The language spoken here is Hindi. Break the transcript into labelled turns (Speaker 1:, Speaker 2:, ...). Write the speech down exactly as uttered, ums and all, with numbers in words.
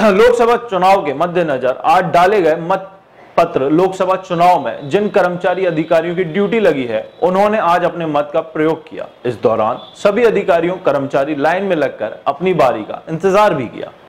Speaker 1: लोकसभा चुनाव के मद्देनजर आज डाले गए मत पत्र लोकसभा चुनाव में जिन कर्मचारी अधिकारियों की ड्यूटी लगी है, उन्होंने आज अपने मत का प्रयोग किया। इस दौरान सभी अधिकारियों कर्मचारी लाइन में लगकर अपनी बारी का इंतजार भी किया।